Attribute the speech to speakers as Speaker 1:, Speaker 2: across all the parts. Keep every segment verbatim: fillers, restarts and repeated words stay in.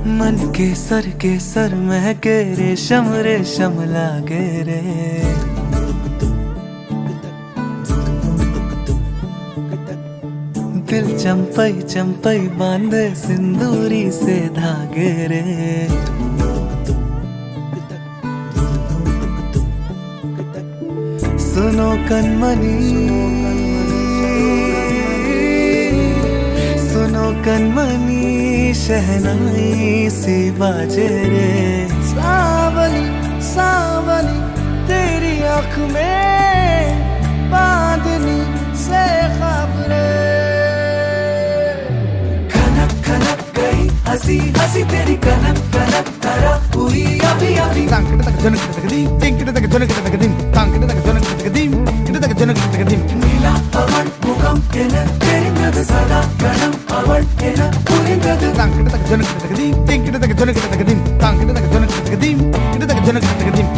Speaker 1: मन के सर के सर महके रेशम रेशम लागे रे। दिल चंपई चंपई बांधे सिंदूरी से धागे रे। सुनो कनमनी सुनो कनमनी शहनाई सी बाजे रे। सावली सावली तेरी आँख में बांधनी से खबरे। खनक खनक गई हंसी हंसी तेरी कनक कनक धरा हुई अभी अभी।
Speaker 2: तांकड़े तक जनक तक दी टिंकड़े तक जनक तक दी तांकड़े तक जनक तक दी इधर तक जनक तक दी।
Speaker 1: नीला पवन मुखम केन तेरिंगद सदा गणम अवड़ केन पुरिंगद।
Speaker 2: तांकड़े तक जनक तक दी टिंकड़े तक जनक तक दी तांकड़े तक जनक तक दी इधर तक जनक तक दी।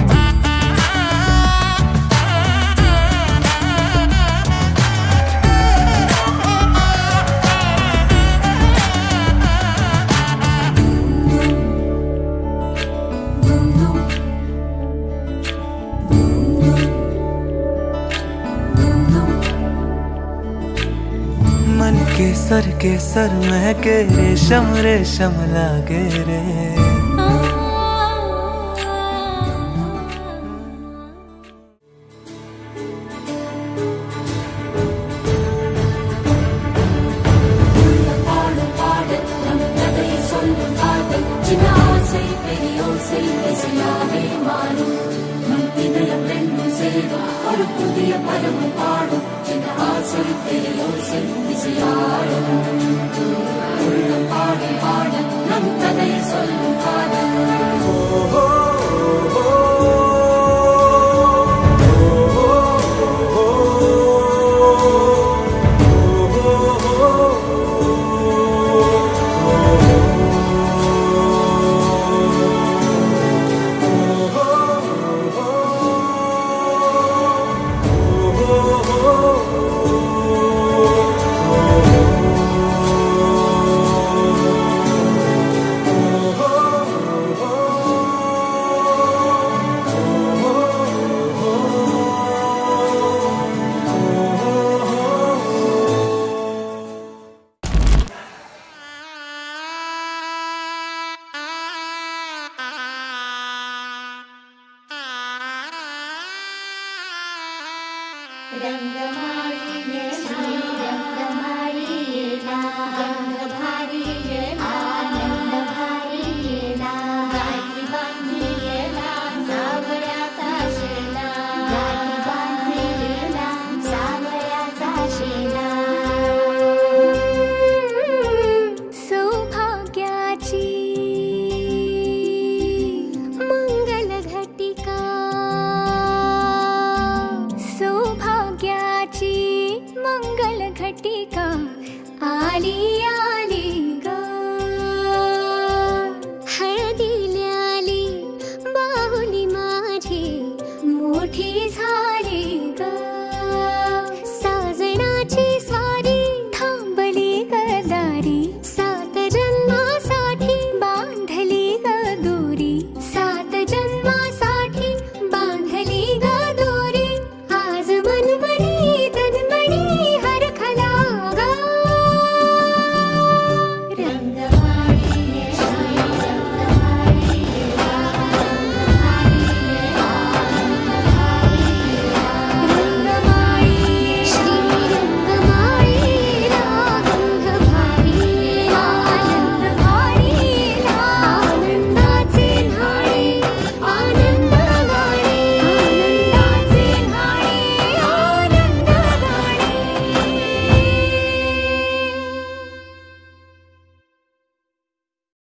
Speaker 2: मन के सर के सर महके रेशम रेशम लागे रे।
Speaker 3: रंगमाळी ये रंगमाळी ये गंधभारी ये